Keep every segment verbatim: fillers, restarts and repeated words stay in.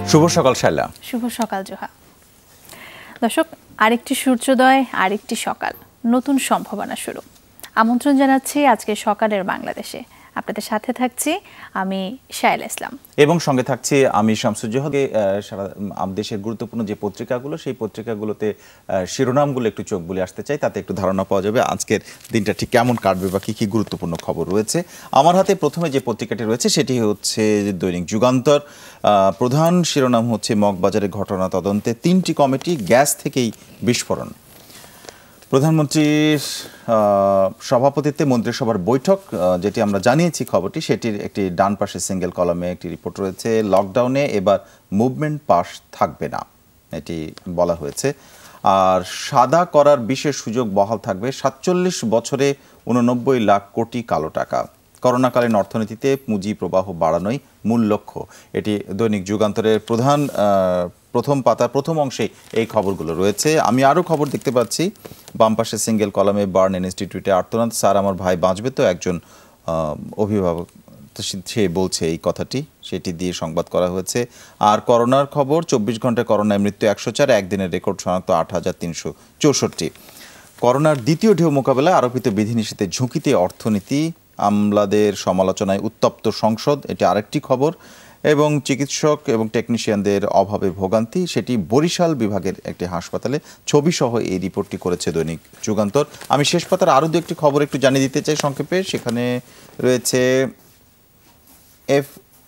শুভ সকাল শাইলা। শুভ সকাল জোহা। দর্শক, আরেকটি সূর্যোদয়, আরেকটি সকাল, নতুন সম্ভাবনা শুরু। আমন্ত্রণ জানাচ্ছি আজকে সকালের বাংলাদেশে। আপনাদের সাথে থাকছি আমি শাইলা ইসলাম এবং সঙ্গে থাকছি আমি শামসুজ্জোহাকে। সারা দেশের গুরুত্বপূর্ণ যে পত্রিকাগুলো, সেই পত্রিকাগুলোতে শিরোনামগুলো একটু চোখ বুলিয়ে আসতে চাই, তাতে একটু ধারণা পাওয়া যাবে আজকের দিনটা ঠিক কেমন কাটবে বা কী কী গুরুত্বপূর্ণ খবর রয়েছে। আমার হাতে প্রথমে যে পত্রিকাটি রয়েছে সেটি হচ্ছে দৈনিক যুগান্তর। প্রধান শিরোনাম হচ্ছে মগবাজারের ঘটনা তদন্তে তিনটি কমিটি, গ্যাস থেকেই বিস্ফোরণ। প্রধানমন্ত্রীর সভাপতিত্বে মন্ত্রিসভার বৈঠক, যেটি আমরা জানিয়েছি খবরটি, সেটির একটি ডান পাশে সিঙ্গেল কলামে একটি রিপোর্ট রয়েছে। লকডাউনে এবার মুভমেন্ট পাস থাকবে না, এটি বলা হয়েছে। আর সাদা করার বিশেষ সুযোগ বহাল থাকবে। সাতচল্লিশ বছরে উননব্বই লাখ কোটি কালো টাকা। করোনাকালীন অর্থনীতিতে পুঁজি প্রবাহ বাড়ানোই মূল লক্ষ্য। এটি দৈনিক যুগান্তরের প্রধান প্রথম পাতা প্রথম অংশে এই খবরগুলো রয়েছে। আমি আরও খবর দেখতে পাচ্ছি বাম পাশে সিঙ্গেল কলামে বার্ন ইনস্টিটিউটে আর্তনাদ, স্যার আমার ভাই বাঁচবে তো, একজন অভিভাবক সে বলছে এই কথাটি, সেটি দিয়ে সংবাদ করা হয়েছে। আর করোনার খবর, চব্বিশ ঘন্টায় করোনায় মৃত্যু একশো চার, একদিনের রেকর্ড শনাক্ত আট হাজার তিনশো চৌষট্টি। করোনার দ্বিতীয় ঢেউ মোকাবেলায় আরোপিত বিধিনিষেধের ঝুঁকিতে অর্থনীতি, আমলাদের সমালোচনায় উত্তপ্ত সংসদ, এটি আরেকটি খবর। এবং চিকিৎসক এবং টেকনিশিয়ানদের অভাবে ভোগান্তি, সেটি বরিশাল বিভাগের একটি হাসপাতালে। ছবিসহ এই রিপোর্টটি করেছে দৈনিক যুগান্তর। আমি শেষ পাতার আরও দু একটি খবর একটু জানিয়ে দিতে চাই সংক্ষেপে। সেখানে রয়েছে এফ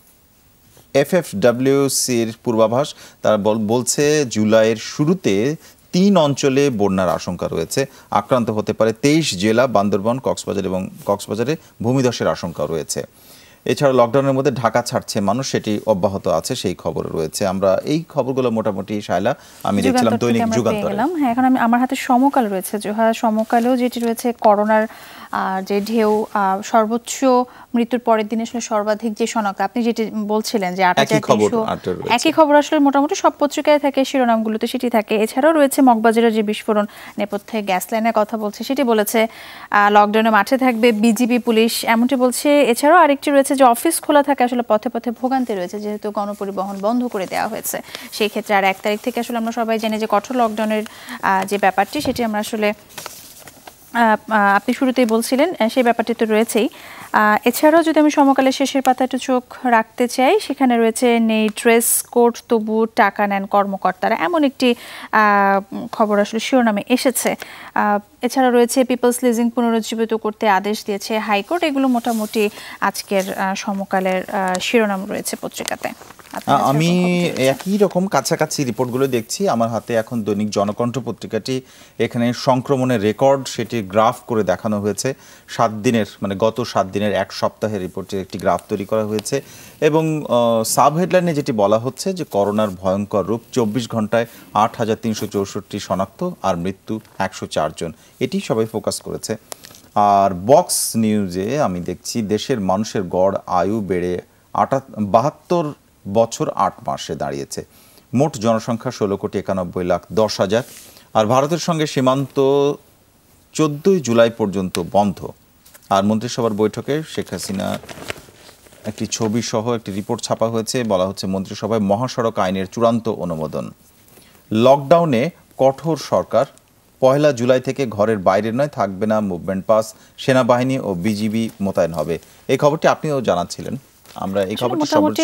এফএফডব্লিউসির পূর্বাভাস। তারা বলছে জুলাইয়ের শুরুতে তিন অঞ্চলে বন্যার আশঙ্কা রয়েছে। আক্রান্ত হতে পারে তেইশ জেলা, বান্দরবান, কক্সবাজার এবং কক্সবাজারে ভূমিধসের আশঙ্কা রয়েছে। এছাড়া লকডাউনের মধ্যে ঢাকা ছাড়ছে মানুষ, সেটি অব্যাহত আছে, সেই খবর রয়েছে। আমরা এই খবরগুলো মোটামুটি শায়লা আমি দেখছিলাম দৈনিক যুগান্তরে। হ্যাঁ, এখন আমি আমার হাতে সমকাল রয়েছে। জোহা, সমকালেও যেটি রয়েছে করোনার যে ঢেউ, সর্বোচ্চ মৃত্যুর পরের দিন আসলে সর্বাধিক যে শনাক্ত, আপনি যেটি বলছিলেন যে আট হাজার তিনশো, একই খবর আসলে মোটামুটি সব পত্রিকায় থাকে, শিরোনামগুলোতে সেটি থাকে। এছাড়াও রয়েছে মগবাজারের যে বিস্ফোরণ নেপথ্যে গ্যাস লাইনের কথা বলছে, সেটি বলেছে। লকডাউনে মাঠে থাকবে বিজিবি, পুলিশ, এমনটি বলছে। এছাড়াও আরেকটি রয়েছে যে অফিস খোলা থাকে, আসলে পথে পথে ভোগান্তি রয়েছে যেহেতু গণপরিবহন বন্ধ করে দেওয়া হয়েছে। সেই ক্ষেত্রে আর এক তারিখ থেকে আসলে আমরা সবাই জানি যে কঠোর লকডাউনের যে ব্যাপারটি, সেটি আমরা আসলে আপনি শুরুতেই বলছিলেন সেই ব্যাপারটি তো রয়েছেই। এছাড়াও যদি আমি সমকালের শেষের পাতা একটু চোখ রাখতে চাই, সেখানে রয়েছে নেই ড্রেস কোড তবু টাকা নেন কর্মকর্তারা, এমন একটি খবর আসলে শিরোনামে এসেছে। এছাড়া রয়েছে পিপলস লিজিং পুনরুজ্জীবিত করতে আদেশ দিয়েছে হাইকোর্ট। এগুলো মোটামুটি আজকের সমকালের শিরোনাম রয়েছে পত্রিকাতে। আমি একই রকম কাছাকাছি রিপোর্টগুলো দেখছি। আমার হাতে এখন দৈনিক জনকণ্ঠ পত্রিকাটি, এখানে সংক্রমণের রেকর্ড সেটি গ্রাফ করে দেখানো হয়েছে। সাত দিনের মানে গত সাত দিনের এক সপ্তাহের রিপোর্টের একটি গ্রাফ তৈরি করা হয়েছে। এবং সাব হেডলাইনে যেটি বলা হচ্ছে যে করোনার ভয়ঙ্কর রূপ, চব্বিশ ঘন্টায় আট হাজার তিনশো চৌষট্টি শনাক্ত আর মৃত্যু একশো চারজন, এটি সবাই ফোকাস করেছে। আর বক্স নিউজে আমি দেখছি দেশের মানুষের গড় আয়ু বেড়ে আটা বাহাত্তর বছর আট মাসে দাঁড়িয়েছে। মোট জনসংখ্যা ষোলো কোটি একানব্বই লাখ দশ হাজার। আর ভারতের সঙ্গে সীমান্ত চোদ্দোই জুলাই পর্যন্ত বন্ধ। আর মন্ত্রিসভার বৈঠকে শেখ হাসিনা একটি ছবি সহ একটি রিপোর্ট ছাপা হয়েছে। বলা হচ্ছে মন্ত্রিসভায় মহাসড়ক আইনের চূড়ান্ত অনুমোদন। লকডাউনে কঠোর সরকার, পয়লা জুলাই থেকে ঘরের বাইরে নয়, থাকবে না মুভমেন্ট পাস, সেনাবাহিনী ও বিজিবি মোতায়েন হবে। এই খবরটি আপনিও জানাচ্ছিলেন। আমরা এই খবরটি মোটামুটি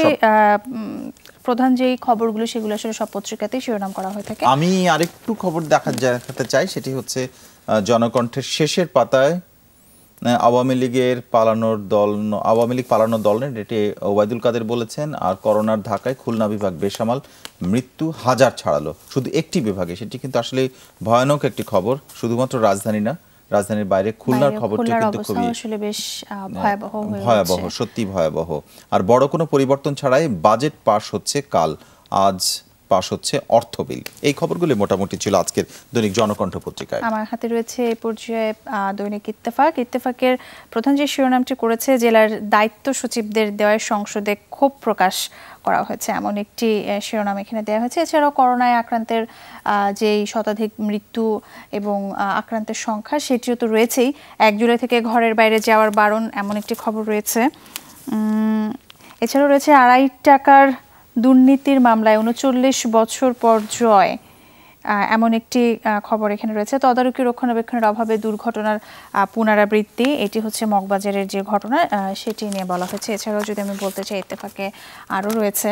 প্রধান যেই খবরগুলো সেগুলো আসলে সব পত্রিকাতেই শিরোনাম করা হয়ে থাকে। আমি আরেকটু খবর দেখা দেখাতে চাই, সেটি হচ্ছে জনকণ্ঠের শেষের পাতায় আওয়ামী লীগের পালানোর দল আওয়ামী লীগ পালানোর দল নেই, এটি ওবায়দুল কাদের বলেছেন। আর করোনার ধাক্কায় খুলনা বিভাগ বেসামাল, মৃত্যু হাজার ছাড়ালো শুধু একটি বিভাগে। সেটি কিন্তু আসলে ভয়ানক একটি খবর, শুধুমাত্র রাজধানী না, রাজধানীর বাইরে খুলনার খবরটি কিন্তু খুবই ভয়াবহ, ভয়াবহ, সত্যি ভয়াবহ। আর বড় কোনো পরিবর্তন ছাড়াই বাজেট পাস হচ্ছে কাল, আজ পাস হচ্ছে অর্থ বিল। এই খবরগুলি মোটামুটি ছিল আজকের দৈনিক জনকণ্ঠ পত্রিকায়। আমার হাতে রয়েছে এই পর্যায়ে দৈনিক ইত্তেফাক। ইত্তেফাকের প্রধান যে শিরোনামটি করেছে, জেলার দায়িত্ব সচিবদের দেওয়ায় সংসদে ক্ষোভ প্রকাশ করা হয়েছে, এমন একটি শিরোনাম এখানে দেওয়া হয়েছে। এছাড়াও করোনায় আক্রান্তের যেই শতাধিক মৃত্যু এবং আক্রান্তের সংখ্যা সেটিও তো রয়েছেই। এক জুলাই থেকে ঘরের বাইরে যাওয়ার বারণ, এমন একটি খবর রয়েছে। এছাড়াও রয়েছে আড়াই টাকার দুর্নীতির মামলায় উনচল্লিশ বছর পর জয়, এমন একটি খবর এখানে রয়েছে। তদারকি রক্ষণাবেক্ষণের অভাবে দুর্ঘটনার পুনরাবৃত্তি, এটি হচ্ছে মগবাজারের যে ঘটনা সেটি নিয়ে বলা হয়েছে। এছাড়াও যদি আমি বলতে চাই, ইত্তেফাকে আরও রয়েছে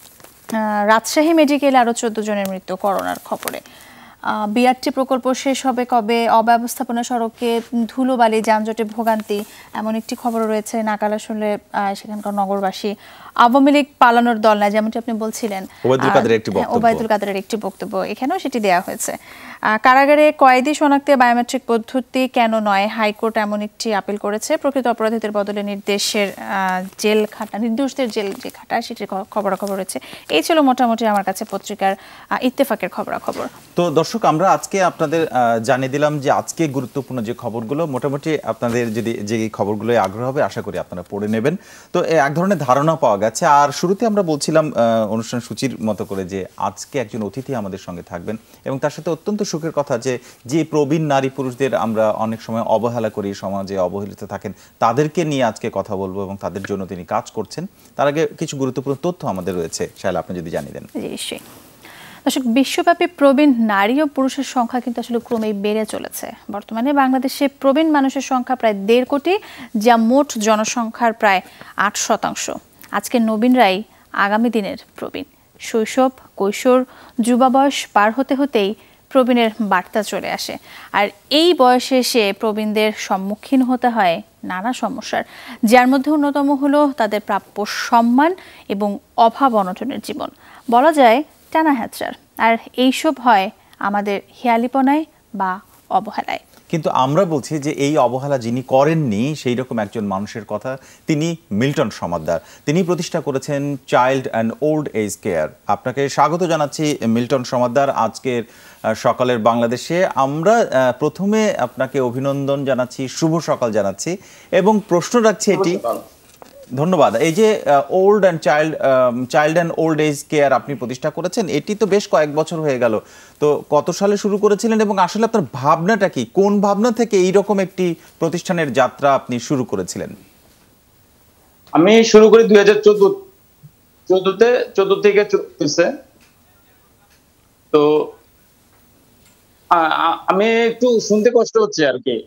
রাজশাহী মেডিকেলে আরও চোদ্দ জনের মৃত্যু করোনার খবরে। বিআরটি প্রকল্প শেষ হবে কবে, অব্যবস্থাপনা সড়কে ধুলোবালি যানজটে ভোগান্তি, এমন একটি খবর রয়েছে। নাকাল আসলে সেখানকার নগরবাসী আওয়ামী লীগ পালানোর দল না, যেমনটি আপনি বলছিলেন ওবায়দুল কাদেরের একটি বক্তব্য, এখানেও সেটি দেওয়া হয়েছে। কারাগারে কয়েদি শনাক্তে বায়োমেট্রিক পদ্ধতি কেন নয়, হাইকোর্ট এমন একটি আপিল করেছে। প্রকৃত অপরাধীদের বদলে নির্দেশের জেল খাটা, নির্দোষদের জেল যে খাটা, সেটির খবরাখবর রয়েছে। এই ছিল মোটামুটি আমার কাছে পত্রিকার ইত্তেফাকের খবরাখবর। তো দর্শক, আমরা আজকে আপনাদের জানিয়ে দিলাম যে আজকে গুরুত্বপূর্ণ যে খবরগুলো, মোটামুটি আপনাদের যদি যে খবরগুলো আগ্রহ হবে আশা করি আপনারা পড়ে নেবেন। তো এক ধরনের ধারণা পাওয়া গেছে। আর শুরুতে আমরা বলছিলাম অনুষ্ঠান সূচির মতো করে যে আজকে একজন অতিথি আমাদের সঙ্গে থাকবেন, এবং তার সাথে অত্যন্ত সুখের কথা যে যে প্রবীণ নারী পুরুষদের আমরা অনেক সময় অবহেলা করি, সমাজে অবহেলিত থাকেন, তাদেরকে নিয়ে আজকে কথা বলবো এবং তাদের জন্য তিনি কাজ করছেন। তার আগে কিছু গুরুত্বপূর্ণ তথ্য আমাদের রয়েছে, শায়লা আপনি যদি জানিয়ে দেন। দর্শক, বিশ্বব্যাপী প্রবীণ নারী ও পুরুষের সংখ্যা কিন্তু আসলে ক্রমেই বেড়ে চলেছে। বর্তমানে বাংলাদেশে প্রবীণ মানুষের সংখ্যা প্রায় দেড় কোটি, যা মোট জনসংখ্যার প্রায় আট শতাংশ। আজকে নবীনরাই আগামী দিনের প্রবীণ। শৈশব, কৈশোর, যুবা বয়স পার হতে হতেই প্রবীণের বার্তা চলে আসে। আর এই বয়সে এসে প্রবীণদের সম্মুখীন হতে হয় নানা সমস্যার, যার মধ্যে অন্যতম হলো তাদের প্রাপ্য সম্মান এবং অভাব অনটনের জীবন। বলা যায় টানা হ্যাচড়ার। আর এইসব হয় আমাদের হেয়ালিপনায় বা অবহেলায়। কিন্তু আমরা বলছি যে এই অবহেলা যিনি করেননি সেই রকম একজন মানুষের কথা, তিনি মিল্টন সমাদ্দার। তিনি প্রতিষ্ঠা করেছেন child and old age care. আপনাকে স্বাগত জানাচ্ছি মিল্টন সমাদ্দার আজকের সকালের বাংলাদেশে। আমরা প্রথমে আপনাকে অভিনন্দন জানাচ্ছি, শুভ সকাল জানাচ্ছি, এবং প্রশ্ন রাখছি এটি। ধন্যবাদ। এই যে old and child child and old age care আপনি প্রতিষ্ঠা করেছেন, এটি তো বেশ কয়েক বছর হয়ে গেল। তো কত সালে শুরু করেছিলেন এবং আসলে আপনার ভাবনাটা কি, কোন ভাবনা থেকে এইরকম একটি প্রতিষ্ঠানের যাত্রা আপনি শুরু করেছিলেন? আমি শুরু করি দুই হাজার চোদ্দ চোদ্দতে চোদ্দ থেকে চলতেছে। তো আমি একটু শুনতে কষ্ট হচ্ছে আর কি,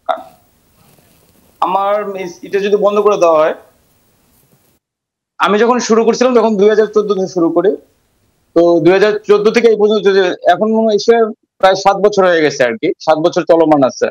আমার এটা যদি বন্ধ করে দেওয়া হয়। আমি যখন শুরু করছিলাম তখন দুই হাজার চোদ্দ থেকে শুরু করি। তো দুই হাজার চোদ্দ থেকে এই পর্যন্ত এখন এসে প্রায় সাত বছর হয়ে গেছে আর কি, সাত বছর চলমান আছে।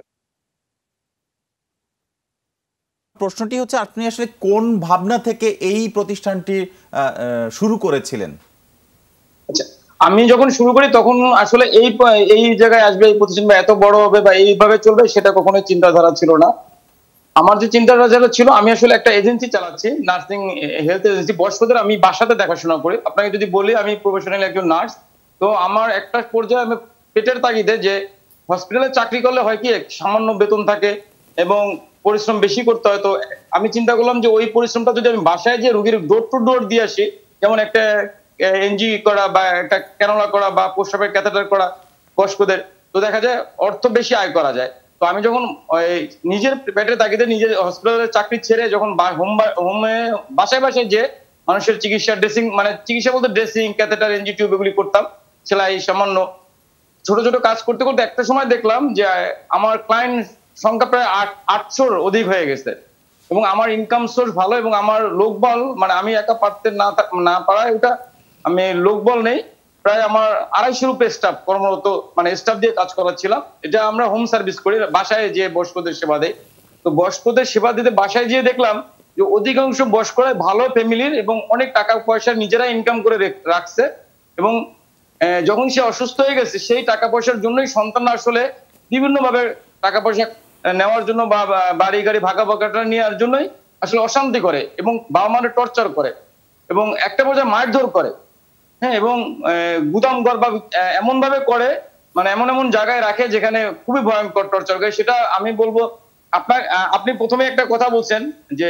প্রশ্নটি হচ্ছে, আপনি আসলে কোন ভাবনা থেকে এই প্রতিষ্ঠানটি শুরু করেছিলেন? আচ্ছা, আমি যখন শুরু করি তখন আসলে এই এই জায়গায় আসবে, এই প্রতিষ্ঠান বা এত বড় হবে বা এইভাবে চলবে সেটা কখনোই চিন্তাধারা ছিল না। আমার যে চিন্তাধারা ছিল, আমি আসলে একটা এজেন্সি চালাচ্ছি, নার্সিং হেলথ এজেন্সি। বয়স্কদের আমি বাসাতে দেখাশোনা করি। আপনাকে যদি বলি, আমি প্রফেশনালি একজন নার্স। তো আমার একটা পর্যায়ে আমি পেটের তাগিদে, যে হসপিটালে চাকরি করলে হয় কি সামান্য বেতন থাকে এবং পরিশ্রম বেশি করতে হয়। তো আমি চিন্তা করলাম যে ওই পরিশ্রমটা যদি আমি বাসায় যে রোগীর ডোর টু ডোর দিয়ে আসি, যেমন একটা এনজি করা বা একটা ক্যানোলা করা বা প্রস্রাবের ক্যাথেটার করা বয়স্কদের, তো দেখা যায় অর্থ বেশি আয় করা যায়। তো আমি যখন নিজের পেটের তাগিদে নিজের হসপিটালের চাকরি ছেড়ে যখন হোমে বাসায় বাসায় যে মানুষের চিকিৎসা, ড্রেসিং মানে চিকিৎসা বলতে ড্রেসিং, ক্যাথেটার, এনজি টিউব এগুলি করতাম, সেলাই, সামান্য ছোট ছোট কাজ করতে করতে একটা সময় দেখলাম যে আমার ক্লায়েন্ট সংখ্যা প্রায় আট আটশোর অধিক হয়ে গেছে এবং আমার ইনকাম সোর্স ভালো এবং আমার লোকবল, মানে আমি একা পারতে না না পারায় ওটা আমি লোকবল নেই, প্রায় আমার আড়াইশোর উপরে স্টাফ কর্মরত, মানে স্টাফ দিয়ে কাজ করাচ্ছিলাম। এটা আমরা হোম সার্ভিস করি, বাসায় যে বয়স্কদের সেবা দেয়। তো বয়স্কদের সেবা দিতে বাসায় গিয়ে দেখলাম যে অধিকাংশ বয়স্করাই ভালো ফ্যামিলির এবং অনেক টাকা পয়সা নিজেরা ইনকাম করে রাখছে, এবং যখন সে অসুস্থ হয়ে গেছে সেই টাকা পয়সার জন্যই সন্তান আসলে বিভিন্ন ভাবে টাকা পয়সা নেওয়ার জন্য বা বাড়ি গাড়ি ভাগা ভাগাটা নেওয়ার জন্যই আসলে অশান্তি করে এবং বাবা মারে টর্চার করে এবং একটা পর্যায়ে মারধর করে, হ্যাঁ, এবং গুদাম ঘর বা এমন ভাবে করে, মানে এমন এমন জায়গায় রাখে যেখানে খুবই ভয়ঙ্কর টর্চার করে। সেটা আমি বলবো, আপনার আপনি প্রথমে একটা কথা বলছেন যে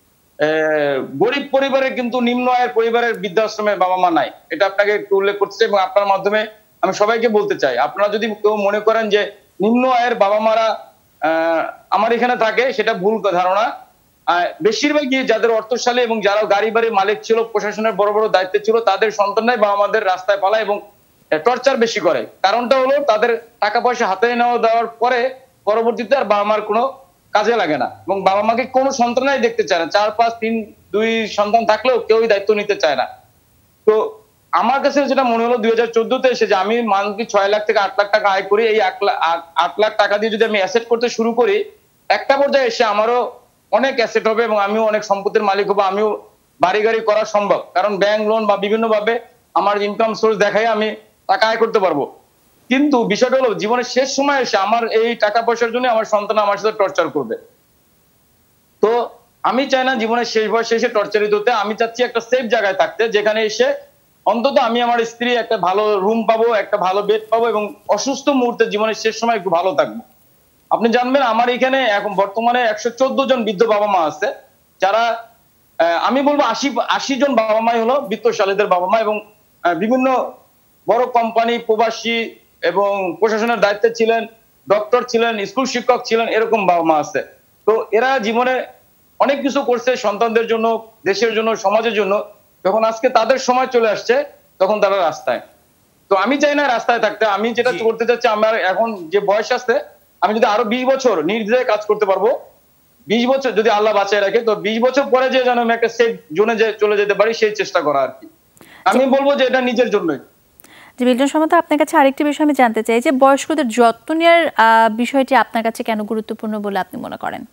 গরিব পরিবারে কিন্তু নিম্ন আয়ের পরিবারের বৃদ্ধাশ্রমে বাবা মা নাই, এটা আপনাকে একটু উল্লেখ করতে এবং আপনার মাধ্যমে আমি সবাইকে বলতে চাই, আপনারা যদি কেউ মনে করেন যে নিম্ন আয়ের বাবা মারা আমার এখানে থাকে, সেটা ভুল ধারণা। বেশিরভাগই যাদের অর্থশালী এবং যারা গাড়ি বাড়ির মালিক ছিল, প্রশাসনের বড় বড় দায়িত্বে ছিল, তাদের সন্তানরাই বাবা মাদের রাস্তায় পালায় এবং টর্চার বেশি করে। কারণটা হলো তাদের টাকা পয়সা হাতে নেওয়া দেওয়ার পরে পরবর্তীতে আর বাবা মার কোনো কাজে লাগে না এবং বাবা মাকে কোনো সন্তানই দেখতে চায় না। চার পাঁচ তিন দুই সন্তান থাকলেও কেউই দায়িত্ব নিতে চায় না। তো আমার কাছে যেটা মনে হলো দুই হাজার চোদ্দতে এসে যে আমি মান্থলি ছয় লাখ থেকে আট লাখ টাকা আয় করি, এই আট লাখ টাকা দিয়ে যদি আমি অ্যাসেট করতে শুরু করি, একটা পর্যায়ে এসে আমারও অনেক অ্যাসেট হবে এবং আমিও অনেক সম্পত্তির মালিক হবো, আমিও বাড়ি গাড়ি করা সম্ভব। কারণ ব্যাংক লোন বা বিভিন্ন ভাবে আমার ইনকাম সোর্স দেখাই আমি টাকা আয় করতে পারবো। কিন্তু বিষয়টা হলো জীবনের শেষ সময় এসে আমার এই টাকা পয়সার জন্য আমার সন্তান আমার সাথে টর্চার করবে। তো আমি চাই না জীবনের শেষ বয়সে এসে টর্চারিত হতে। আমি চাচ্ছি একটা সেফ জায়গায় থাকতে, যেখানে এসে অন্তত আমি আমার স্ত্রী একটা ভালো রুম পাবো, একটা ভালো বেড পাবো এবং অসুস্থ মুহূর্তে জীবনের শেষ সময় একটু ভালো থাকবো। আপনি জানবেন আমার এখানে এখন বর্তমানে একশো চোদ্দ জন বৃদ্ধ বাবা মা আছে, যারা আমি বলবো আশি আশি জন বাবা মাই হলো বিত্তশালীদের বাবা মা এবং বিভিন্ন বড় কোম্পানি, প্রবাসী এবং প্রশাসনের দায়িত্বে ছিলেন, ডক্টর ছিলেন, স্কুল শিক্ষক ছিলেন, এরকম বাবা মা আছে। তো এরা জীবনে অনেক কিছু করছে সন্তানদের জন্য, দেশের জন্য, সমাজের জন্য। যখন আজকে তাদের সময় চলে আসছে তখন তারা রাস্তায়। তো আমি চাই না রাস্তায় থাকতে। আমি যেটা করতে চাচ্ছি, আমার এখন যে বয়স আছে, আমি যদি আরো বিশ বছর নির্দ্বিধায় কাজ করতে পারবো, বিশ বছর যদি আল্লাহ বাঁচায় রাখে, তো বিশ বছর পরে যে যেন আমি একটা সেফ জোনে চলে যেতে পারি সেই চেষ্টা করা আর কি। আমি বলবো যে এটা নিজের জন্যই। যে মিল্টন শর্মা, আপনার কাছে আরেকটি বিষয় আমি জানতে চাই যে বয়স্কদের যত্ন নেওয়ার বিষয়টি আপনার কাছে কেন গুরুত্বপূর্ণ বলে আপনি মনে করেন?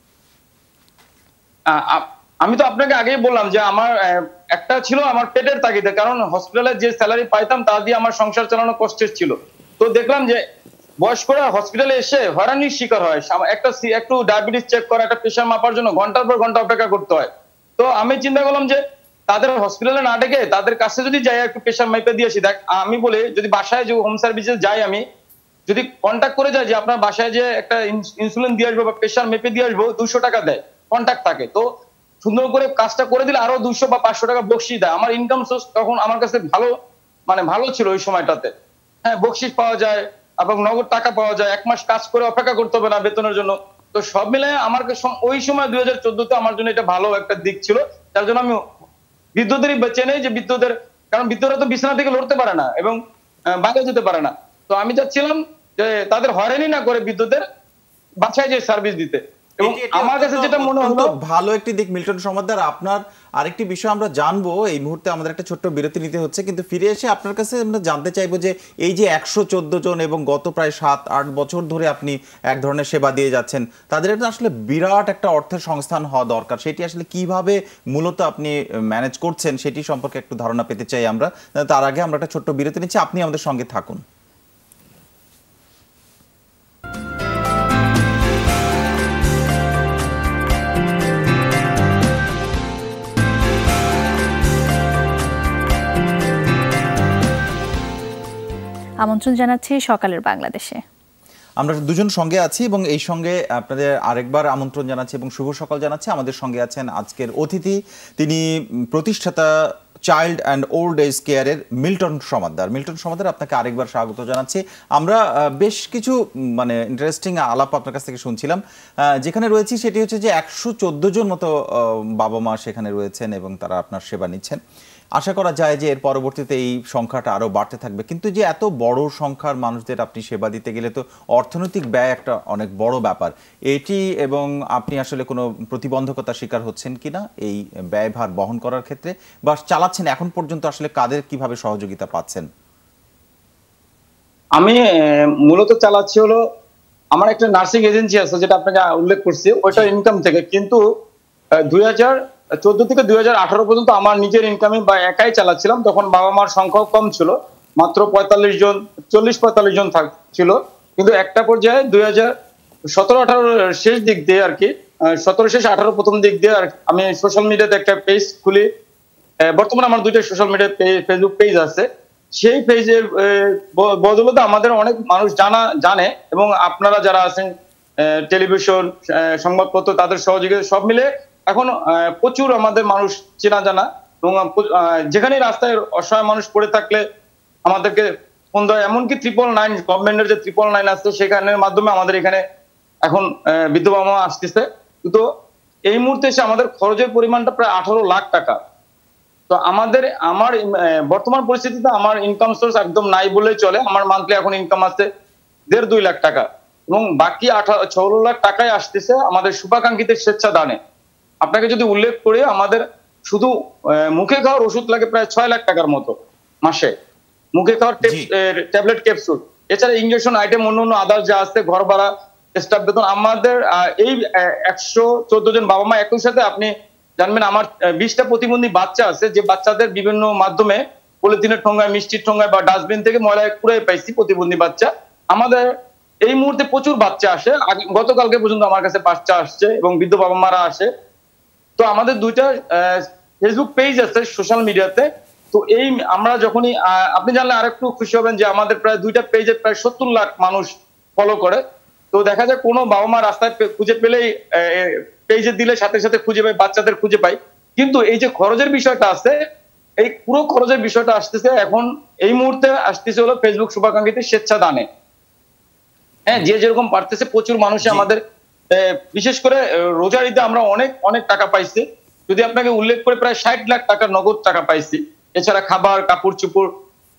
আমি তো আপনাকে আগেই বললাম যে আমার একটা ছিল আমার পেটের তাগিদে, কারণ হসপিটালে যে স্যালারি পাইতাম তা দিয়ে আমার সংসার চালানো কষ্টের ছিল। তো দেখলাম যে বয়স্করা হসপিটালে এসে হয়রানির শিকার হয়। একটা একটু ডায়াবেটিস চেক করা, একটা প্রেশার মাপার জন্য ঘন্টার পর ঘন্টা অপেক্ষা করতে হয়। তো আমি চিন্তা করলাম যে তাদের হসপিটালে না ডেকে তাদের কাছে যদি যাই, একটু প্রেশার মেপে দিয়ে আসি। দেখ আমি বলি যদি বাসায় যে হোম সার্ভিসে যাই, আমি যদি কন্ট্যাক্ট করে যাই যে আপনার বাসায় যে একটা ইনসুলিন দিয়ে আসবো বা প্রেশার মেপে দিয়ে আসবো, দুশো টাকা দেয়, কন্ট্যাক্ট থাকে। তো সুন্দর করে কাজটা করে দিলে আরো দুশো বা পাঁচশো টাকা বকশিস দেয়। আমার ইনকাম সোর্স তখন আমার কাছে ভালো মানে ভালো ছিল ওই সময়টাতে। হ্যাঁ, বকশিস পাওয়া যায় এবং নগদ টাকা পাওয়া যায়, এক মাস কাজ করে অপেক্ষা করতে হবে না বেতনের জন্য। তো সব মিলে আমার ওই সময় দুই হাজার চোদ্দতে আমার জন্য এটা ভালো একটা দিক ছিল, যার জন্য আমি বৃদ্ধদেরই বেছে নেই। যে বৃদ্ধদের, কারণ বৃদ্ধরা তো বিছানা থেকে লড়তে পারে না এবং বাইরে যেতে পারে না। তো আমি চাচ্ছিলাম যে তাদের হয়রানি না করে বৃদ্ধদের বাসায় যে সার্ভিস দিতে। এবং আমার কাছে যেটা মনে হলো ভালো একটি দিক মিল্টন সমাদ্দার। আপনার আরেকটি বিষয় আমরা জানবো, এই মুহূর্তে আমাদের একটা ছোট্ট বিরতি নিতে হচ্ছে, কিন্তু ফিরে এসে আপনার কাছে আমরা জানতে চাইবো যে এই যে একশো চোদ্দ জন এবং গত প্রায় সাত আট বছর ধরে আপনি এক ধরনের সেবা দিয়ে যাচ্ছেন, তাদের আসলে বিরাট একটা অর্থের সংস্থান হওয়া দরকার। সেটি আসলে কিভাবে মূলত আপনি ম্যানেজ করছেন সেটি সম্পর্কে একটু ধারণা পেতে চাই আমরা। তার আগে আমরা একটা ছোট্ট বিরতি নিচ্ছি, আপনি আমাদের সঙ্গে থাকুন। আমন্ত্রণ জানাচ্ছি সকালের বাংলাদেশে। আমরা দুজন সঙ্গে আছি এবং এই সঙ্গে আপনাদের আরেকবার আমন্ত্রণ জানাচ্ছি এবং শুভ সকাল জানাচ্ছি। আমাদের সঙ্গে আছেন আজকের অতিথি, তিনি প্রতিষ্ঠাতা চাইল্ড অ্যান্ড ওল্ড এজ কেয়ারের মিল্টন সমাদ্দার। মিল্টন সমাদ্দার, আপনাকে আরেকবার স্বাগত জানাচ্ছি। আমরা বেশ কিছু মানে ইন্টারেস্টিং আলাপ আপনার কাছ থেকে শুনছিলাম। যেখানে রয়েছি সেটি হচ্ছে যে একশো চোদ্দ জন মতো বাবা মা সেখানে রয়েছেন এবং তারা আপনার সেবা নিচ্ছেন। আশা করা যায় যে এর পরবর্তীতে এই সংখ্যাটা আরও বাড়তে থাকবে। কিন্তু যে এত বড় সংখ্যার মানুষদের আপনি সেবা দিতে গেলে তো অর্থনৈতিক ব্যয় একটা অনেক বড় ব্যাপার। এটি এবং আপনি আসলে কোনো প্রতিবন্ধকতার শিকার হচ্ছেন কিনা এই ব্যয়ভার বহন করার ক্ষেত্রে, বা চালাচ্ছেন এখন পর্যন্ত আসলে কাদের কিভাবে সহযোগিতা পাচ্ছেন? আমি মূলত চালাচ্ছি হলো আমার একটা নার্সিং এজেন্সি আছে, যেটা আপনাকে উল্লেখ করছি, ওইটা ইনকাম থেকে। কিন্তু দুই হাজার চোদ্দ থেকে দুই হাজার আঠারো পর্যন্ত আমার নিজের ইনকামে বা একাই চালাচ্ছিলাম। তখন বাবা মার সংখ্যাও কম ছিল, মাত্র পঁয়তাল্লিশ জন, চল্লিশ পঁয়তাল্লিশ জন ছিল। কিন্তু একটা পর্যায়ে দুই হাজার সতেরো আঠারোর শেষ দিক দিয়ে আর কি, সতেরো শেষ আঠারো প্রথম দিক দিয়ে আর আমি সোশ্যাল মিডিয়াতে একটা পেজ খুলি। বর্তমানে আমার দুইটা সোশ্যাল মিডিয়া ফেসবুক পেজ আছে। সেই পেজের বদৌলতে আমাদের অনেক মানুষ জানা জানে এবং আপনারা যারা আছেন টেলিভিশন, সংবাদপত্র, তাদের সহযোগিতা সব মিলে এখন প্রচুর আমাদের মানুষ চেনা জানা। এবং যেখানে রাস্তায় অসহায় মানুষ পড়ে থাকলে আমাদেরকে ফোন দেয়। এমনকি ট্রিপল নাইন গভর্নমেন্টের যে ট্রিপল নাইন আসছে সেখানের মাধ্যমে আমাদের এখানে এখন বৃদ্ধ বাবা মা আসতেছে। কিন্তু এই মুহূর্তে এসে আমাদের খরচের পরিমাণটা প্রায় আঠারো লাখ টাকা। তো আমাদের আমার বর্তমান পরিস্থিতিতে আমার ইনকাম সোর্স একদম নাই বলেই চলে। আমার মান্থলি এখন ইনকাম আছে দেড় দুই লাখ টাকা, এবং বাকি আঠারো ষোলো লাখ টাকায় আসতেছে আমাদের শুভাকাঙ্ক্ষীদের স্বেচ্ছা দানে। আপনাকে যদি উল্লেখ করে, আমাদের শুধু মুখে খাওয়ার ওষুধ লাগে প্রায় ছয় লাখ টাকার মতো মাসে, মুখে খাওয়ার ট্যাবলেট ক্যাপসুল, এছাড়া ইঞ্জেকশন আইটেম অন্য অন্য আদার যা আছে, ঘর ভাড়া, স্টাফ বেতন। আমাদের এই একশো চোদ্দ জন বাবা মা একই সাথে, আপনি জানবেন আমার বিশটা প্রতিবন্ধী বাচ্চা আছে, যে বাচ্চাদের বিভিন্ন মাধ্যমে পলিথিনের ঠোঙ্গায়, মিষ্টির ঠোঙ্গায় বা ডাস্টবিন থেকে ময়লা কুড়াই পাইছি প্রতিবন্ধী বাচ্চা। আমাদের এই মুহূর্তে প্রচুর বাচ্চা আসে, গতকালকে পর্যন্ত আমার কাছে বাচ্চা আসছে এবং বৃদ্ধ বাবা মারা আসে। তো আমাদের দুইটা ফেসবুক পেজ আছে সোশ্যাল মিডিয়াতে। তো এই আমরা যখনই, আপনি জানলে আরেকটু খুশি হবেন যে আমাদের প্রায় দুইটা পেজে প্রায় সত্তর লাখ মানুষ ফলো করে। তো দেখা যায় কোনো বাবা মা রাস্তায় খুঁজে পেলেই পেজে দিলে সাথে সাথে খুঁজে পাই, বাচ্চাদের খুঁজে পাই। কিন্তু এই যে খরচের বিষয়টা আছে, এই পুরো খরচের বিষয়টা আসতেছে এখন এই মুহূর্তে আসতেছে হলো ফেসবুক শুভাকাঙ্ক্ষীদের স্বেচ্ছা দানে। হ্যাঁ, যে যেরকম পারতেছে, প্রচুর মানুষ আমাদের, বিশেষ করে রোজার ঈদে আমরা অনেক অনেক টাকা পাইছি। যদি আপনাকে উল্লেখ করে, প্রায় ষাট লাখ টাকা নগদ টাকা পাইছি। এছাড়া খাবার, কাপড় চোপড়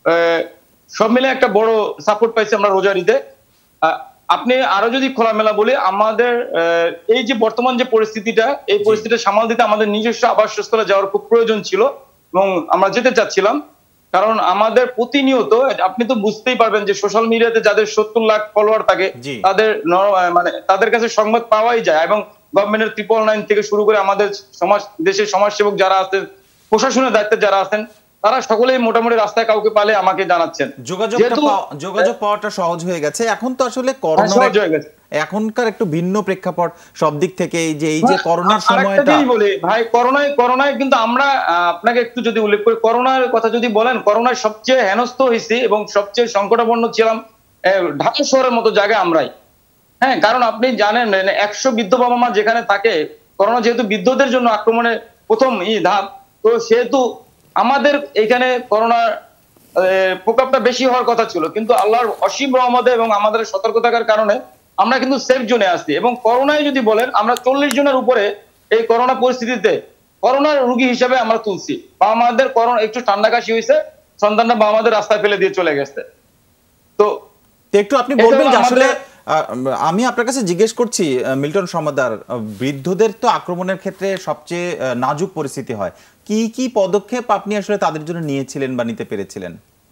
সব মিলে একটা বড় সাপোর্ট পাইছি আমরা রোজার ঈদে। আপনি আরো যদি খোলামেলা বলি, আমাদের এই যে বর্তমান যে পরিস্থিতিটা, এই পরিস্থিতিটা সামাল দিতে আমাদের নিজস্ব আবাসস্থলে যাওয়ার খুব প্রয়োজন ছিল এবং আমরা যেতে চাচ্ছিলাম। কারণ আমাদের প্রতিনিয়ত, আপনি তো বুঝতেই পারবেন যে সোশ্যাল মিডিয়াতে যাদের সত্তর লাখ ফলোয়ার থাকে, তাদের মানে তাদের কাছে সংবাদ পাওয়াই যায়, এবং গভর্নমেন্টের ট্রিপল নাইন থেকে শুরু করে আমাদের সমাজ, দেশের সমাজসেবক যারা আছেন, প্রশাসনের দায়িত্বে যারা আছেন, তারা সকলেই মোটামুটি রাস্তায় কাউকে পালে আমাকে জানাচ্ছেন। যোগাযোগ পাওয়াটা সহজ হয়ে গেছে এখন। তো আসলে করোনা এখনকার একটু ভিন্ন প্রেক্ষাপট সব দিক থেকে, এই যে এই যে করোনার সময়টা বলি ভাই, করোনায় করোনায় কিন্তু আমরা আপনাকে একটু যদি উল্লেখ করি, করোনার কথা যদি বলেন, করোনায় সবচেয়ে হেনস্থ হয়েছি এবং সবচেয়ে সংকটাপন্ন ছিলাম ঢাকা শহরের মতো জায়গায় আমরাই। হ্যাঁ, কারণ আপনি জানেন একশো বৃদ্ধ বাবা মা যেখানে থাকে, করোনা যেহেতু বৃদ্ধদের জন্য আক্রমণের প্রথম ই ধাপ, তো সেহেতু আমাদের এখানে করোনার প্রকোপটা বেশি হওয়ার কথা ছিল, কিন্তু আল্লাহর অসীম রহমতে এবং আমাদের সতর্কতার কারণে আমরা কিন্তু সেফ জোনে আছি। এবং করোনায় যদি বলেন, আমরা চল্লিশ জনের উপরে এই করোনা পরিস্থিতিতে করোনার রোগী হিসেবে আমরা তুলছি। বা আমাদের করোনা একটু ঠান্ডা কাশি হয়েছে, সন্তানরা বা আমাদের রাস্তায় ফেলে দিয়ে চলে গেছে। তো একটু আপনি বলবেন যে আসলে, আমি আপনার কাছে জিজ্ঞেস করছি মিল্টন সমাদদার, বৃদ্ধদের তো আক্রমণের ক্ষেত্রে সবচেয়ে নাজুক পরিস্থিতি হয়, কি কি পদক্ষেপ আপনি আসলে তাদের জন্য নিয়েছিলেন বা নিতে পেরেছিলেন?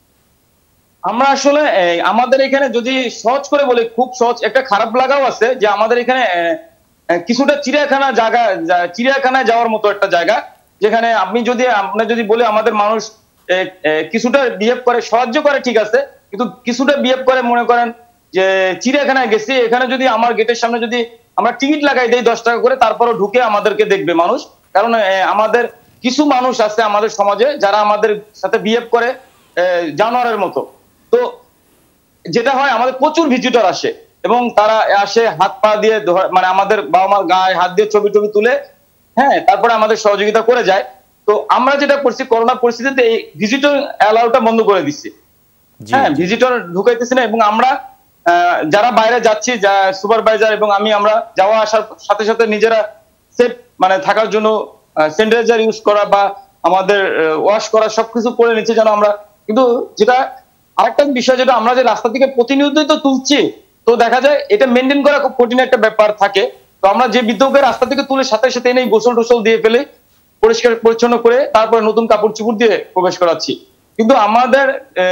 আমরা আসলে আমাদের এখানে যদি সহজ করে বলি, খুব সহজ, একটা খারাপ লাগাও আছে যে আমাদের এখানে কিছুটা চিড়িয়াখানা জায়গা, চিড়িয়াখানায় যাওয়ার মতো একটা জায়গা, যেখানে আপনি যদি আপনি যদি বলি আমাদের মানুষ কিছুটা বিহেভ করে, সাহায্য করে ঠিক আছে, কিন্তু কিছুটা বিহেভ করে মনে করেন যে চিড়িয়াখানায় গেছি, এখানে যদি আমার গেটের সামনে যদি আমরা টিকিট লাগাই দেই দশ টাকা করে, তারপরও ঢুকে আমাদেরকে দেখবে মানুষ। কারণ আমাদের কিছু মানুষ আছে আমাদের সমাজে যারা আমাদের সাথে বিহেভ করে জানোয়ারের মতো। তো যেটা হয়, আমাদের প্রচুর ভিজিটর আসে এবং তারা আসে হাত পা দিয়ে, মানে আমাদের বাবা মার গায়ে হাত দিয়ে ছবি টবি তুলে, হ্যাঁ, তারপরে আমাদের সহযোগিতা করে যায়। তো আমরা যেটা করছি, করোনা পরিস্থিতিতে এই ভিজিটর অ্যালাউটা বন্ধ করে দিচ্ছি। হ্যাঁ, ভিজিটর ঢুকাইতেছি না, এবং আমরা যারা বাইরে যাচ্ছি, যা সুপারভাইজার এবং আমি, আমরা যাওয়া আসার সাথে সাথে নিজেরা সেফ মানে থাকার জন্য স্যানিটাইজার ইউজ করা বা আমাদের ওয়াশ করা সবকিছু করে নিচ্ছি যেন আমরা। কিন্তু যেটা আরেকটা বিষয়, যেটা আমরা যে রাস্তা থেকে প্রতিনিয়তই তো তুলছি, তো দেখা যায় এটা মেনটেন করা খুব কঠিন একটা ব্যাপার থাকে। তো আমরা যে বৃদ্ধকে রাস্তা থেকে তুলে সাথে সাথে এনেই গোসল টোসল দিয়ে ফেলে পরিষ্কার পরিচ্ছন্ন করে তারপরে নতুন কাপড় চোপড় দিয়ে প্রবেশ করাচ্ছি। কিন্তু আমাদের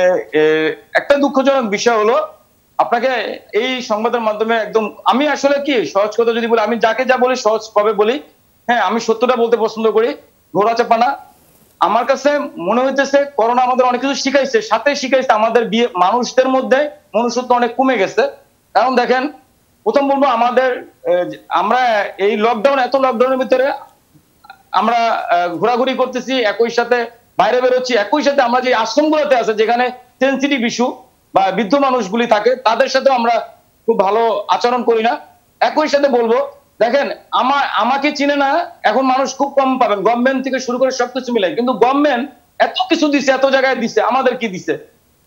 একটা দুঃখজনক বিষয় হলো, আপনাকে এই সংবাদের মাধ্যমে একদম, আমি আসলে কি সহজ কথা যদি বলি, আমি যাকে যা বলি সহজ ভাবে বলি। হ্যাঁ, আমি সত্যটা বলতে পছন্দ করি, ঘোরা চাপা না। আমার কাছে মনে হইতেছে করোনা আমাদের অনেক কিছু শিখাইছে, সাথে শিখাইছে আমাদের বিয়ে মানুষদের মধ্যে মনুষ্যত্ব অনেক কমে গেছে। কারণ দেখেন, প্রথম বলবো আমাদের, আমরা এই লকডাউন, এত লকডাউনের ভিতরে আমরা ঘোরাঘুরি করতেছি, একই সাথে বাইরে বেরোচ্ছি, একই সাথে আমরা যে আশ্রমগুলোতে আছে যেখানে সেন্সিটিভ ইস্যু বা বৃদ্ধ মানুষগুলি থাকে, তাদের সাথে আমরা খুব ভালো আচরণ করি না। একই সাথে বলবো, দেখেন, আমার আমাকে চিনে না এখন মানুষ খুব কম পাবেন, গভর্নমেন্ট থেকে শুরু করে সবকিছু মিলে, কিন্তু গভর্নমেন্ট এত কিছু দিছে, এত জায়গায় দিছে, আমাদের কি দিছে?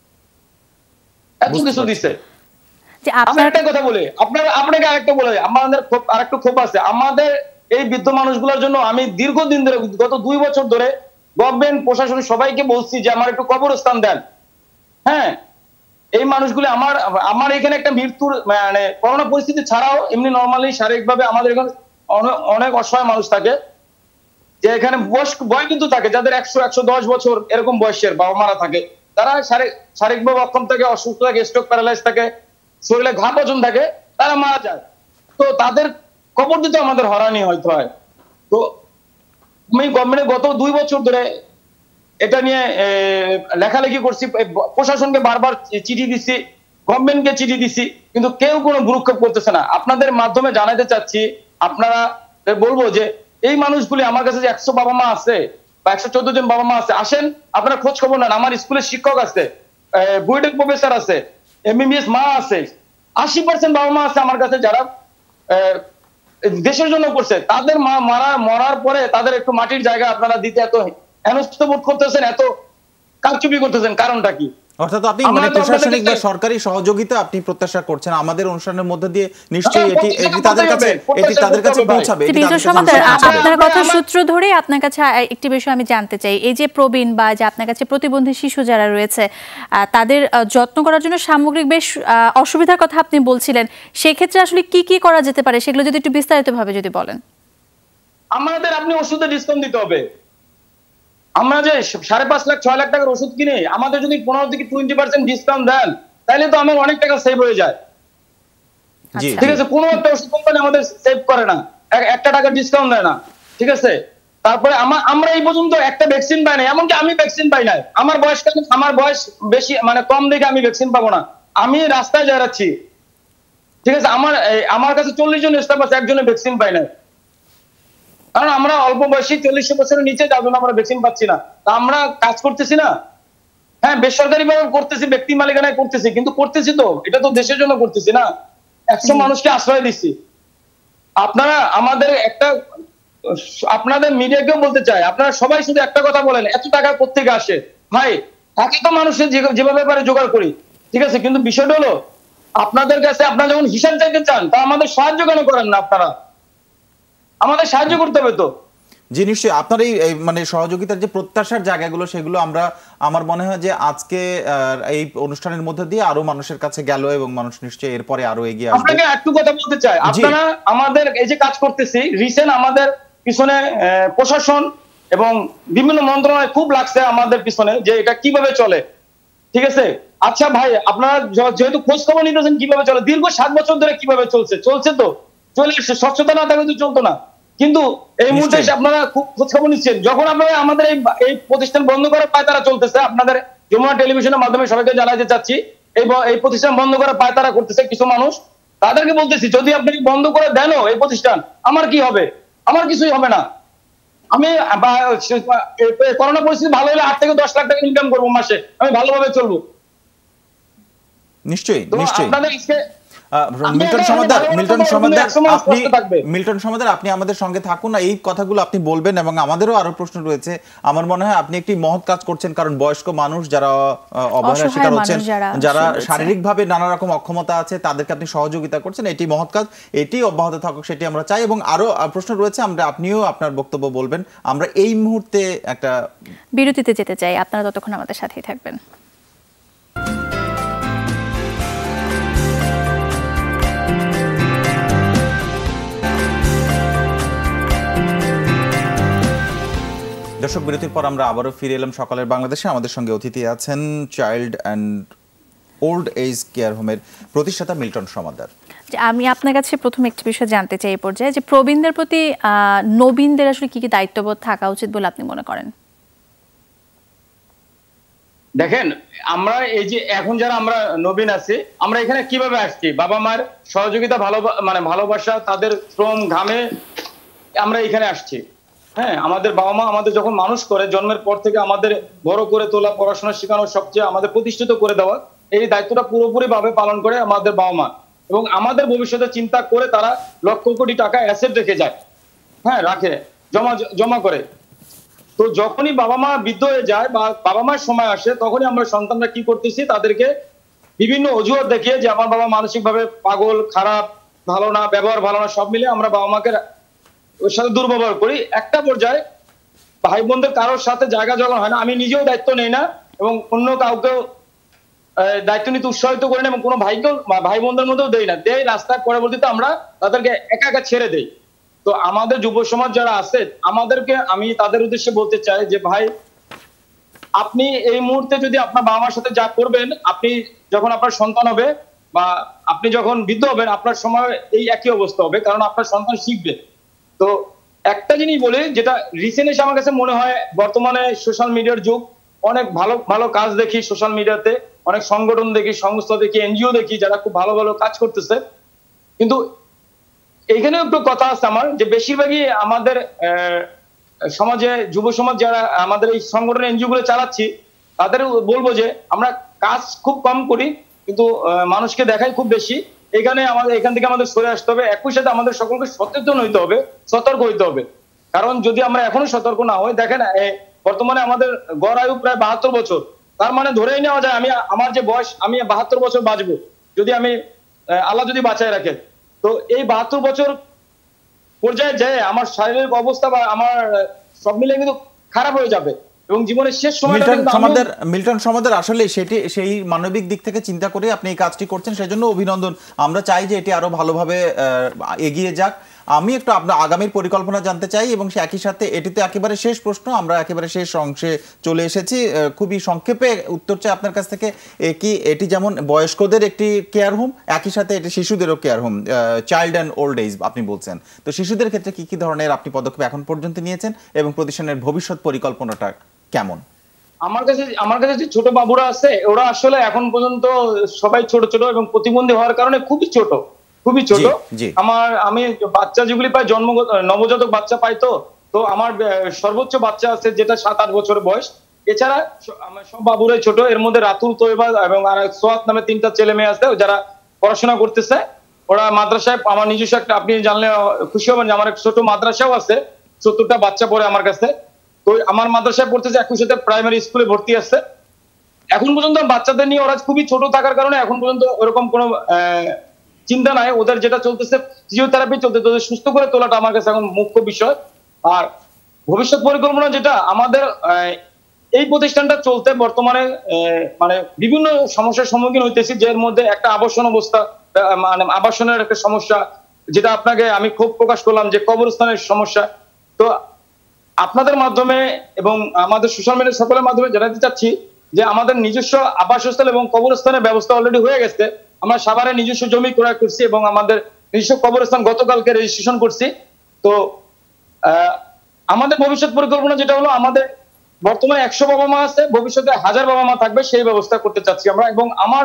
এত কিছু দিছে। আমি একটা কথা বলি, আপনার আপনাকে আরেকটা বলে, আমাদের আরেকটা ক্ষোভ আছে, আমাদের এই বৃদ্ধ মানুষগুলোর জন্য আমি দীর্ঘদিন ধরে গত দুই বছর ধরে গভর্নমেন্ট প্রশাসন সবাইকে বলছি যে আমার একটু কবরস্থান দেন। হ্যাঁ, এই মানুষগুলি আমার আমার এখানে একটা মৃত্যুর মানে করোনা পরিস্থিতি ছাড়াও এমনি নর্মালি শারীরিকভাবে আমাদের এখানে অনেক অসহায় মানুষ থাকে, যে এখানে বয়স বয় কিন্তু থাকে যাদের একশো একশো দশ বছর এরকম বয়সের বাবা মারা থাকে, তারা শারীরিকভাবে অক্ষম থাকে, অসুস্থ থাকে, স্ট্রোক প্যারালাইজ থাকে, শরীরে ঘা পচন থাকে, তারা মারা যায়। তো তাদের কবর দিতে আমাদের হয়রানি হইতে হয়। তো আমি গভর্নমেন্টের গত দুই বছর ধরে এটা নিয়ে লেখালেখি করছি, প্রশাসনকে বারবার চিঠি দিচ্ছি, গভর্নমেন্টকে চিঠি দিচ্ছি, কিন্তু কেউ কোনো ভ্রুক্ষেপ করতেছে না। আপনাদের মাধ্যমে জানাতে চাচ্ছি, আপনারা বলবো যে এই মানুষগুলি আমার কাছে যে একশো বাবা মা আছে বা একশো চোদ্দ জন বাবা মা আছে, আসেন আপনারা খোঁজ খবর নেন। আমার স্কুলের শিক্ষক আছে, বুয়েটের প্রফেসর আছে, এমবিবিএস মা আছে, আশি পার্সেন্ট বাবা মা আছে আমার কাছে যারা দেশের জন্য করছে। তাদের মা মারা মরার পরে তাদের একটু মাটির জায়গা আপনারা দিতে এত হেনস্থ বোধ করতেছেন, এত কারচুপি করতেছেন, কারণটা কি? অর্থাৎ আপনি মানে প্রশাসনিক বা সরকারি সহযোগিতা আপনি প্রত্যাশা করছেন আমাদের অনুষ্ঠানের মধ্যে দিয়ে, নিশ্চয়ই এটি এটি তাদের কাছে এটি তাদের কাছে পৌঁছাবে। আপনার কথা সূত্র ধরে আপনার কাছে একটি বিষয় আমি জানতে চাই, এই যে প্রবীণ বা যে আপনার কাছে প্রতিবন্ধী শিশু যারা রয়েছে তাদের যত্ন করার জন্য সামগ্রিক বেশ অসুবিধার কথা আপনি বলছিলেন, সেই ক্ষেত্রে আসলে কি কি করা যেতে পারে সেগুলো যদি একটু বিস্তারিতভাবে যদি বলেন। আমাদের আপনি ওষুধে ডিসকাউন্ট দিতে হবে। আমরা যে সাড়ে পাঁচ লাখ ছয় লাখ টাকার ওষুধ কিনে আমাদের যদি পনেরো থেকে টোয়েন্টি পার্সেন্ট ডিসকাউন্ট দেন, তাহলে তো আমার অনেক টাকা সেভ হয়ে যায়। ঠিক আছে, কোনো একটা ওষুধ কোম্পানি আমাদের সেভ করে না, একটা টাকা ডিসকাউন্ট দেয় না। ঠিক আছে, তারপরে আমরা এই পর্যন্ত একটা ভ্যাকসিন পাই না, এমনকি আমি ভ্যাকসিন পাই নাই। আমার বয়স কেন, আমার বয়স বেশি মানে কম দেখে আমি ভ্যাকসিন পাবো না? আমি রাস্তায় যাচ্ছি, ঠিক আছে, আমার আমার কাছে চল্লিশ জন স্টাফ আছে, একজনের ভ্যাকসিন পাই নাই। কারণ আমরা অল্প বয়সী চল্লিশ বছরের নিচে যার জন্য আমরা ভ্যাকসিন পাচ্ছি না। তা আমরা কাজ করতেছি না? হ্যাঁ, বেসরকারি ভাবে করতেছি, ব্যক্তি মালিকানায় করতেছি, কিন্তু করতেছি তো এটা তো দেশের জন্য করতেছি না, একশো মানুষকে আশ্রয় দিচ্ছি। আপনারা আমাদের একটা আপনাদের মিডিয়াকেও বলতে চাই, আপনারা সবাই শুধু একটা কথা বলেন, এত টাকা কোত্থেকে আসে? ভাই, তাকে তো মানুষের যেভাবে পারে জোগাড় করি, ঠিক আছে, কিন্তু বিষয়টা হলো আপনাদের কাছে আপনারা যখন হিসাব চাইতে চান, তা আমাদের সাহায্য কেন করেন না? আপনারা আমাদের সাহায্য করতে হবে তো। জি নিশ্চয়ই, আপনার এই মানে সহযোগিতার যে প্রত্যাশার জায়গাগুলো সেগুলো আমরা, আমার মনে হয় যে আজকে এই অনুষ্ঠানের মধ্যে দিয়ে আরো মানুষের কাছে গেল এবং মানুষ নিশ্চয়ই এরপরে আরো এগিয়ে আসবে। আপনাকে একটু কথা বলতে চাই, আপনারা আমাদের এই যে কাজ করতেছি, রিসেন্ট আমাদের পিছনে প্রশাসন এবং বিভিন্ন মন্ত্রণালয় খুব লাগছে আমাদের পিছনে যে এটা কিভাবে চলে। ঠিক আছে, আচ্ছা ভাই, আপনারা যেহেতু খোঁজ খবর নিতেছেন কিভাবে চলে, দীর্ঘ সাত বছর ধরে কিভাবে চলছে, চলছে তো চলে এসছে, স্বচ্ছতা না থাকলে তো চলতো না। কিন্তু এই মুহূর্তে আপনারা খুব খোঁজ খবর নিচ্ছেন, যখন আপনারা আমাদের এই প্রতিষ্ঠান বন্ধ করার পায়তারা চলতেছে, আপনাদের যমুনা টেলিভিশনের মাধ্যমে সবাইকে জানাতে চাচ্ছি, এই এই প্রতিষ্ঠান বন্ধ করার পায়তারা করতেছে কিছু মানুষ, তাদেরকে বলতেছি যদি আপনি বন্ধ করে দেন এই প্রতিষ্ঠান, আমার কি হবে? আমার কিছুই হবে না। আমি করোনা পরিস্থিতি ভালো হলে আট থেকে দশ লাখ টাকা ইনকাম করবো মাসে, আমি ভালোভাবে চলবো। নিশ্চয়ই নিশ্চয়ই। আপনাদের মিল্টন সমাদ্দার, মিল্টন সমাদ্দার আপনি মিল্টন সমাদ্দার আপনি আমাদের সঙ্গে থাকুন, এই কথাগুলো আপনি বলবেন এবং আমাদেরও আরো প্রশ্ন রয়েছে। আমার মনে হয় আপনি একটি মহৎ কাজ করছেন, কারণ বয়স্ক মানুষ যারা অবহেলার শিকার হচ্ছেন, যারা শারীরিকভাবে নানা রকম অক্ষমতা আছে, তাদেরকে আপনি সহযোগিতা করছেন, এটি মহৎ কাজ, এটি অব্যাহত থাকুক সেটি আমরা চাই। এবং আরো প্রশ্ন রয়েছে, আমরা আপনিও আপনার বক্তব্য বলবেন। আমরা এই মুহূর্তে একটা বিরতিতে যেতে চাই, আপনারা ততক্ষণ আমাদের সাথেই থাকবেন। দর্শক, বিরতির পর আমরা আবারও ফিরে এলাম সকালের বাংলাদেশে। আমাদের সঙ্গে অতিথি আছেন child and old age care হোমের প্রতিষ্ঠাতা মিল্টন সমাদ্দার। আমি আপনার কাছে প্রথম একটি বিষয় জানতে চাই এই পর্যায়ে, যে প্রবীণদের প্রতি নবীনদের আসলে কি কি দায়িত্ববোধ থাকা উচিত বলে আপনি মনে করেন? দেখেন, আমরা এই যে এখন যারা আমরা নবীন আছি, আমরা এখানে কিভাবে আসছি? বাবা মার সহযোগিতা, ভালো মানে ভালোবাসা, তাদের শ্রম ঘামে আমরা এখানে আসছি। হ্যাঁ, আমাদের বাবা মা আমাদের যখন মানুষ করে, জন্মের পর থেকে আমাদের বড় করে তোলা, পড়াশোনা শেখানো, সবচেয়ে আমাদের প্রতিষ্ঠিত করে দেওয়া, এই দায়িত্বটা পুরোপুরি ভাবে পালন করে আমাদের বাবা মা। এবং আমাদের ভবিষ্যতে চিন্তা করে তারা লক্ষ কোটি টাকা অ্যাসেট রেখে যায়, হ্যাঁ রাখে, জমা জমা করে। তো যখনই বাবা মা বৃদ্ধ হয়ে যায় বা বাবা মার সময় আসে, তখনই আমরা সন্তানরা কি করতেছি, তাদেরকে বিভিন্ন অজুহাত দেখিয়ে যে আমার বাবা মানসিক ভাবে পাগল, খারাপ, ভালো না, ব্যবহার ভালো না, সব মিলে আমরা বাবা মাকে ওর সাথে দুর্ব্যবহার করি। একটা পর্যায়ে ভাই বোনদের কারোর সাথে জায়গা জগা হয় না, আমি নিজেও দায়িত্ব নেই না এবং অন্য কাউকেও দায়িত্ব নিতে উৎসাহিত করি না এবং কোনো ভাইকেও ভাই বোনদের মধ্যেও দেই না, দেই রাস্তায় পরবর্তীতে আমরা তাদেরকে একা একা ছেড়ে দেই। তো আমাদের যুব সমাজ যারা আছে আমাদেরকে আমি তাদের উদ্দেশ্যে বলতে চাই যে ভাই আপনি এই মুহূর্তে যদি আপনার বাবা মার সাথে যা করবেন, আপনি যখন আপনার সন্তান হবে বা আপনি যখন বৃদ্ধ হবেন আপনার সময় এই একই অবস্থা হবে, কারণ আপনার সন্তান শিখবে। তো একটা জিনিস বলি যেটা রিসেন্ট এসে আমার কাছে মনে হয়, বর্তমানে সোশ্যাল মিডিয়ার যুগ, অনেক ভালো ভালো কাজ দেখি সোশ্যাল মিডিয়াতে, অনেক সংগঠন দেখি, সংস্থা দেখি, এনজিও দেখি যারা খুব ভালো ভালো কাজ করতেছে, কিন্তু এইখানে একটু কথা আছে আমার যে বেশিরভাগই আমাদের সমাজে যুব সমাজ যারা আমাদের এই সংগঠন এনজিও গুলো চালাচ্ছি তাদের বলবো যে আমরা কাজ খুব কম করি কিন্তু মানুষকে দেখাই খুব বেশি। এখানে আমাদের এখান থেকে আমাদের সরে আসতে হবে, একই সাথে আমাদের সকলকে সচেতন হইতে হবে, সতর্ক হইতে হবে। কারণ যদি আমরা এখনো সতর্ক না হই, দেখেন বর্তমানে আমাদের গড় আয়ু প্রায় বাহাত্তর বছর, তার মানে ধরেই নেওয়া যায় আমি আমার যে বয়স আমি বাহাত্তর বছর বাঁচবো যদি আমি আল্লাহ যদি বাঁচায় রাখে। তো এই বাহাত্তর বছর পর্যায়ে যায় আমার শারীরিক অবস্থা বা আমার সব মিলে কিন্তু খারাপ হয়ে যাবে এবং জীবনের শেষ সময়টা আমাদের মিল্টন সমাদের আসলে সেটি সেই মানবিক দিক থেকে চিন্তা করে আপনি এই কাজটি করছেন, সেজন্য অভিনন্দন। আমরা চাই যে এটি আরো ভালোভাবে এগিয়ে যাক। আমি একটু আপনার আগামীর পরিকল্পনা জানতে চাই এবং সে একই সাথে এটিতে একেবারে শেষ প্রশ্ন, আমরা একেবারে শেষ অংশে চলে এসেছি, খুবই সংক্ষেপে উত্তর চাই আপনার কাছ থেকে। কি এটি যেমন বয়স্কদের একটি কেয়ার হোম, একই সাথে এটি শিশুদেরও care home, child and old age আপনি বলছেন, তো শিশুদের ক্ষেত্রে কি কি ধরনের আপনি পদক্ষেপ এখন পর্যন্ত নিয়েছেন এবং প্রতিষ্ঠানের ভবিষ্যৎ পরিকল্পনাটা কেমন? আমার কাছে আমার কাছে যে ছোট বাবুরা আছে ওরা আসলে এখন পর্যন্ত সবাই ছোট ছোট এবং প্রতিবন্ধী হওয়ার কারণে খুবই ছোট, খুবই ছোট। আমার আমি বাচ্চা যেগুলি পাই জন্ম নবজাতক বাচ্চা পাই, তো তো আমার সর্বোচ্চ বাচ্চা আছে যেটা সাত আট বছর বয়স। এছাড়া আমার সব বাবুরাই ছোট, এর মধ্যে রাতুল, তৈবা এবং আর সোয়াত নামে তিনটা ছেলে মেয়ে আছে যারা পড়াশোনা করতেছে। ওরা মাদ্রাসায়, আমার নিজস্ব একটা, আপনি জানলে খুশি হবেন যে আমার এক ছোট মাদ্রাসাও আছে, সত্তরটা বাচ্চা পড়ে আমার কাছে। তো আমার মাদ্রাসায় পড়তেছে, একই সাথে প্রাইমারি স্কুলে ভর্তি আছে। এখন পর্যন্ত বাচ্চাদের নিয়ে ওরা খুবই ছোট থাকার কারণে এখন পর্যন্ত ওরকম কোনো চিন্তা নাই, ওদের যেটা চলতেছে ফিজিওথেরাপি চলতেছে, ওদের সুস্থ করে তোলাটা আমার কাছে এখন মুখ্য বিষয়। আর ভবিষ্যৎ পরিকল্পনা যেটা আমাদের, এই প্রতিষ্ঠানটা চলতে বর্তমানে মানে বিভিন্ন সমস্যার সম্মুখীন হইতেছি, যার মধ্যে একটা আবাসন অবস্থা, মানে আবাসনের একটা সমস্যা, যেটা আপনাকে আমি ক্ষোভ প্রকাশ করলাম যে কবরস্থানের সমস্যা। তো আপনাদের মাধ্যমে এবং আমাদের সোশ্যাল মিডিয়া সকলের মাধ্যমে জানাতে চাচ্ছি যে আমাদের নিজস্ব আবাসস্থল এবং কবরস্থানের ব্যবস্থা অলরেডি হয়ে গেছে। আমরা সাভারে নিজস্ব জমি ক্রয় করছি এবং আমাদের নিজস্ব কবরস্থান গতকালকে রেজিস্ট্রেশন করছি। তো আমাদের ভবিষ্যৎ পরিকল্পনা যেটা হলো, আমাদের বর্তমানে একশো বাবা মা আছে, ভবিষ্যতে হাজার বাবা মা থাকবে, সেই ব্যবস্থা করতে চাচ্ছি আমরা। এবং আমার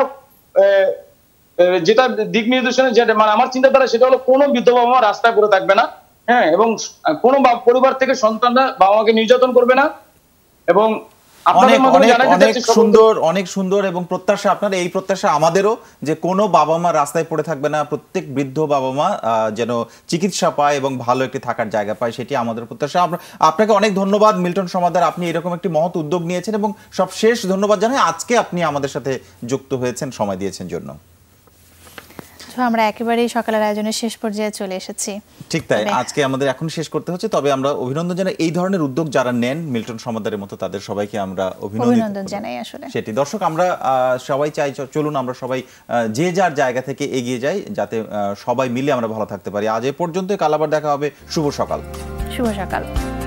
যেটা দিক নির্দেশনা, যেটা মানে আমার চিন্তাধারা, সেটা হলো কোনো বৃদ্ধ বাবা মা রাস্তায় পড়ে থাকবে না, হ্যাঁ, এবং কোনো পরিবার থেকে সন্তানরা বাবা মাকে নির্যাতন করবে না। এবং অনেক অনেক সুন্দর অনেক সুন্দর এবং প্রত্যাশা আপনার, এই প্রত্যাশা আমাদেরও যে কোনো বাবা মা রাস্তায় পড়ে থাকবে না, প্রত্যেক বৃদ্ধ বাবা মা যেন চিকিৎসা পায় এবং ভালো একটি থাকার জায়গা পায়, সেটি আমাদের প্রত্যাশা। আপনাকে অনেক ধন্যবাদ মিল্টন সমাদার, আপনি এরকম একটি মহৎ উদ্যোগ নিয়েছেন এবং সব শেষ ধন্যবাদ জানাই আজকে আপনি আমাদের সাথে যুক্ত হয়েছেন, সময় দিয়েছেন জন্য। আমরা একেবারেই সকালের আয়োজনের শেষ পর্যায়ে চলে এসেছি। ঠিক তাই, আজকে আমাদের এখন শেষ করতে হচ্ছে, তবে আমরা অভিনন্দন জানাই এই ধরনের উদ্যোগ যারা নেন মিল্টন সমাদারের মতো, তাদের সবাইকে আমরা অভিনন্দন জানাই। আসলে সেটি দর্শক, আমরা সবাই চাই চলুন আমরা সবাই যে যার জায়গা থেকে এগিয়ে যাই, যাতে সবাই মিলে আমরা ভালো থাকতে পারি। আজ এ পর্যন্ত, কাল আবার দেখা হবে। শুভ সকাল। শুভ সকাল।